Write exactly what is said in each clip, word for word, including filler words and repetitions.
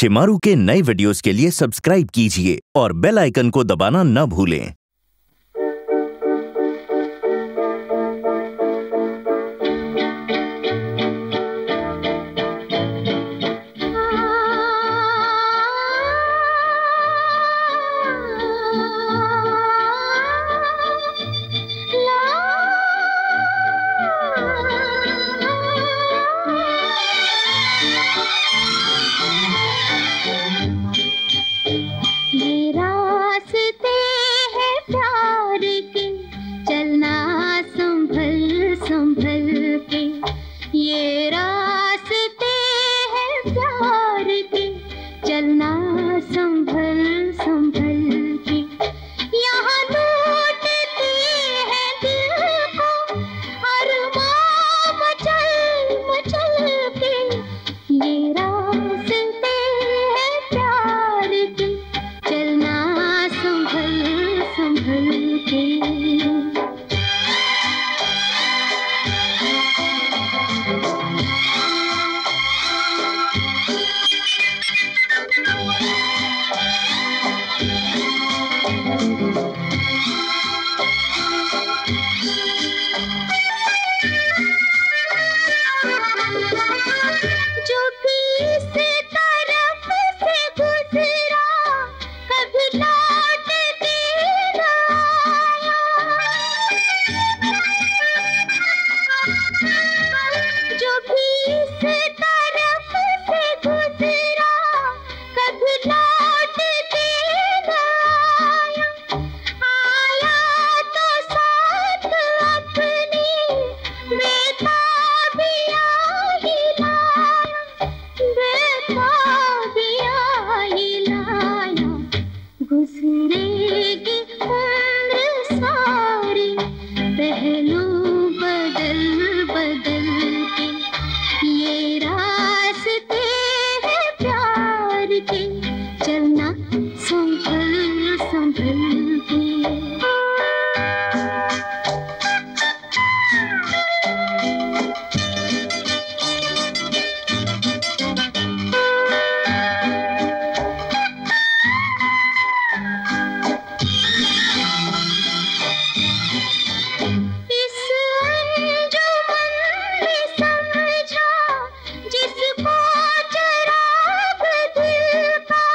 शिमारू के नए वीडियोस के लिए सब्सक्राइब कीजिए और बेल आइकन को दबाना न भूलें। ये रास्ते हैं प्यार के, चलना संभल संभल के। ये रास्ते हैं प्यार के, चलना संभल संभल के। यहाँ लूटते हैं दिल को अरमां मचल मचल के। ये रास्ते हैं प्यार के, चलना संभल संभल के। जो भी इस तरफ से गुजरा कभी लौट के न आया। जो भी इस तरफ से गुजरा कभी लौट के न आया। आया तो साथ अपनी बेताबियां ही लाया, बेताबियां ही लाया। गुजरेगी उम्र सारी पहलू बदल बदल के। ये रास्ते हैं प्यार के, चलना संभल संभल के। इस अंजुमन ने समझा जिसको चिराग दिल का।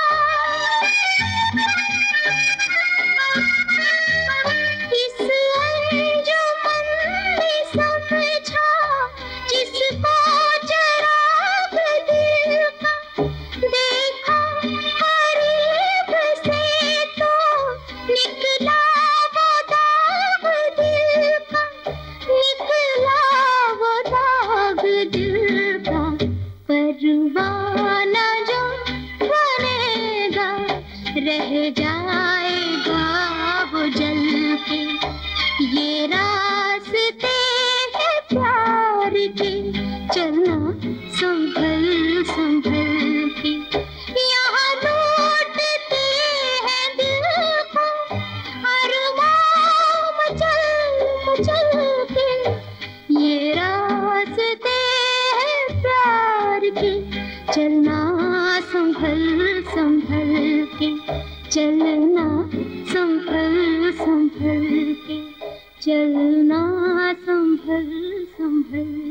इस अंजुमन ने समझा जिसको चिराग दिल का। देखा करीब से तो निकला वो दाग दिल का, निकला वो दाग दिल का। परवाना जो बनेगा रह जाएगा वो जल के। ये रास्ते हैं प्यार के, चलना संभल संभल के। यहाँ लूटते हैं दिल को अरमां मचल मचल के। ये रास्ते हैं प्यार के, चलना संभल संभल के। चलना संभल संभल के, चलना संभल संभल